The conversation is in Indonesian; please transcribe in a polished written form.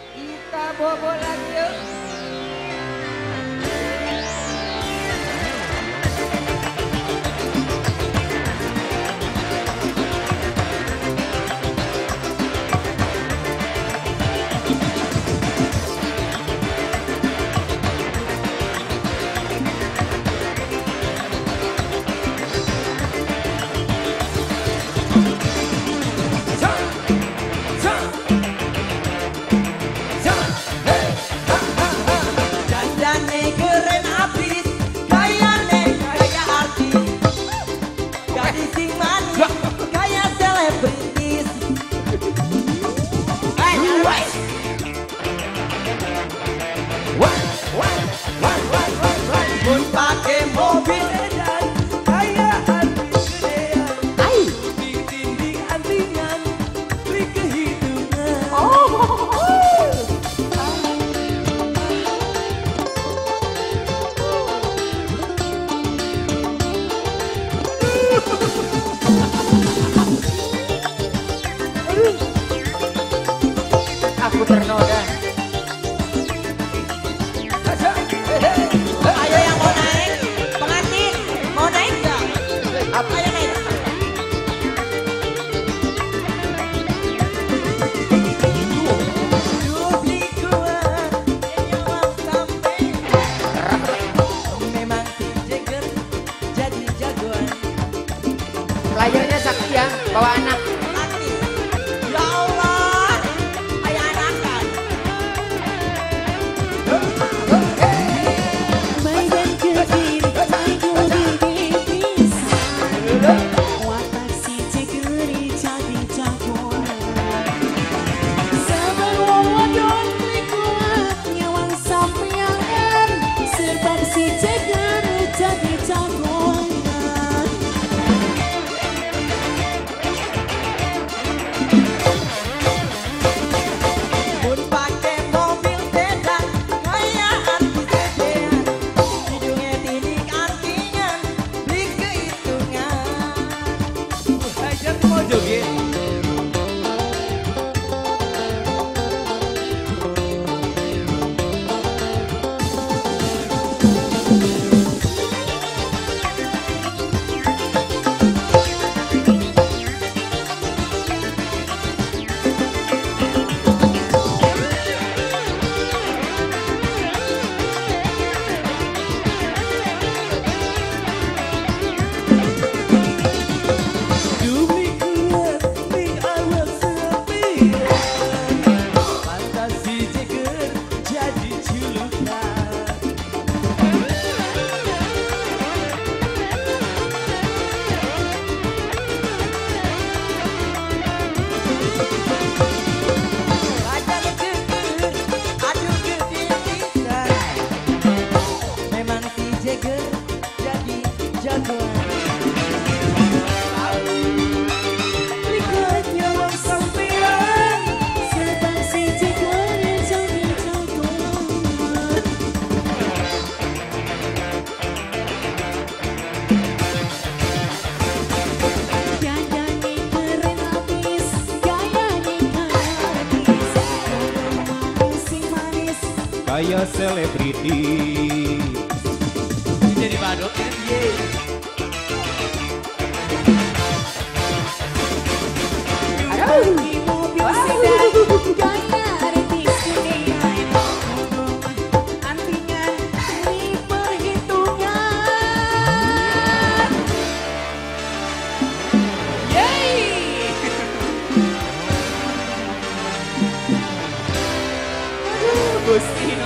Kita bobo lagi yuk. Aku ternoda. Ayo yang mau naik, pengantin mau naik nggak? Ayo naik. Memang si Jagger jadi jagoan. Layarnya sakti ya, bawa anak. Ya Allah, ayah anakan. Mainan kecil, main bisa. Watak si Jagger jadi jagoan. Sabar wadon kuat nyawang sampean. Sebab si Jagger jadi jagoan. Kayak selebriti Jadi badut ya. Gusti